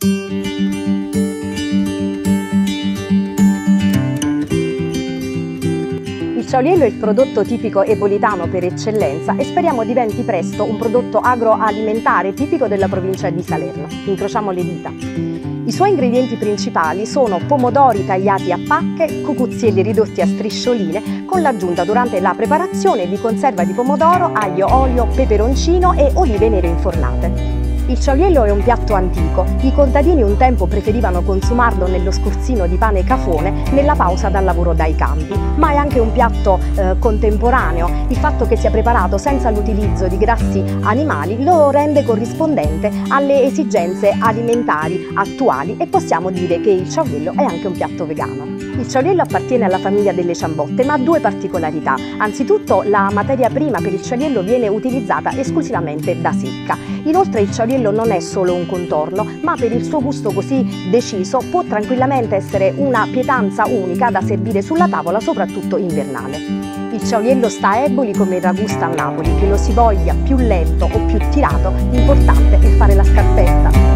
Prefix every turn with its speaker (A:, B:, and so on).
A: Il ciaoliello è il prodotto tipico ebolitano per eccellenza e speriamo diventi presto un prodotto agroalimentare tipico della provincia di Salerno. Incrociamo le dita. I suoi ingredienti principali sono pomodori tagliati a pacche, cucuzzielli ridotti a striscioline, con l'aggiunta durante la preparazione di conserva di pomodoro, aglio, olio, peperoncino e olive nere infornate. Il ciaoliello è un piatto antico. I contadini un tempo preferivano consumarlo nello scorzino di pane cafone nella pausa dal lavoro dai campi, ma è anche un piatto contemporaneo. Il fatto che sia preparato senza l'utilizzo di grassi animali lo rende corrispondente alle esigenze alimentari attuali e possiamo dire che il ciaoliello è anche un piatto vegano. Il ciaoliello appartiene alla famiglia delle ciabatte, ma ha due particolarità. Anzitutto la materia prima per il ciaoliello viene utilizzata esclusivamente da secca. Inoltre il ciaoliello non è solo un contorno, ma per il suo gusto così deciso può tranquillamente essere una pietanza unica da servire sulla tavola, soprattutto invernale. Il ciaoliello sta a Eboli come il ragù sta a Napoli, che lo si voglia più lento o più tirato, l'importante è fare la scarpetta.